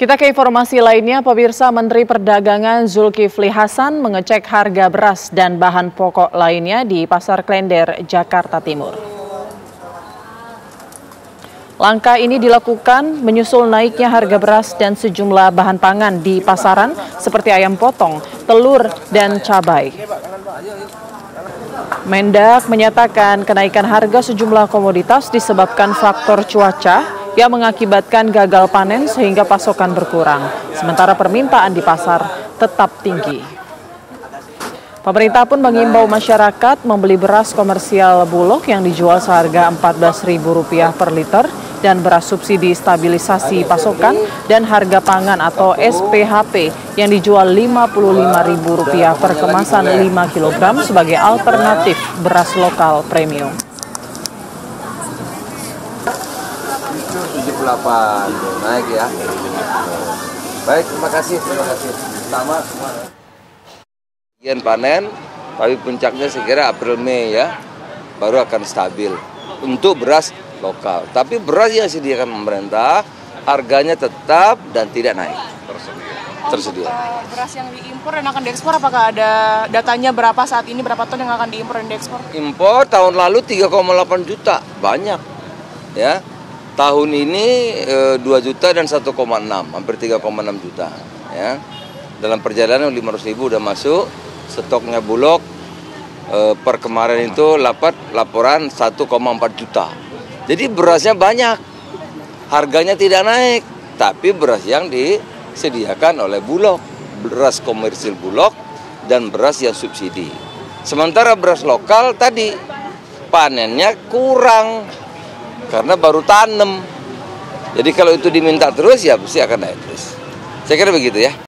Kita ke informasi lainnya, pemirsa. Menteri Perdagangan Zulkifli Hasan mengecek harga beras dan bahan pokok lainnya di Pasar Klender, Jakarta Timur. Langkah ini dilakukan menyusul naiknya harga beras dan sejumlah bahan pangan di pasaran seperti ayam potong, telur, dan cabai. Mendak menyatakan kenaikan harga sejumlah komoditas disebabkan faktor cuaca yang mengakibatkan gagal panen sehingga pasokan berkurang, sementara permintaan di pasar tetap tinggi. Pemerintah pun mengimbau masyarakat membeli beras komersial Bulog yang dijual seharga Rp14.000 per liter dan beras subsidi stabilisasi pasokan dan harga pangan atau SPHP yang dijual Rp55.000 per kemasan 5 kg sebagai alternatif beras lokal premium. 78 naik ya. Baik, terima kasih. Sama. Bagian panen, tapi puncaknya saya kira April Mei ya, baru akan stabil untuk beras lokal. Tapi beras yang disediakan pemerintah harganya tetap dan tidak naik. Tersedia. Beras yang diimpor dan akan diekspor, apakah ada datanya berapa saat ini, berapa ton yang akan diimpor dan diekspor? Impor tahun lalu 3,8 juta, banyak ya. Tahun ini 2 juta dan 1,6, hampir 3,6 juta. Ya. Dalam perjalanan 500.000 udah masuk, stoknya Bulog per kemarin itu laporan 1,4 juta. Jadi berasnya banyak, harganya tidak naik, tapi beras yang disediakan oleh Bulog, beras komersil Bulog dan beras yang subsidi. Sementara beras lokal tadi panennya kurang, karena baru tanam. Jadi kalau itu diminta terus ya pasti akan naik terus. Saya kira begitu ya.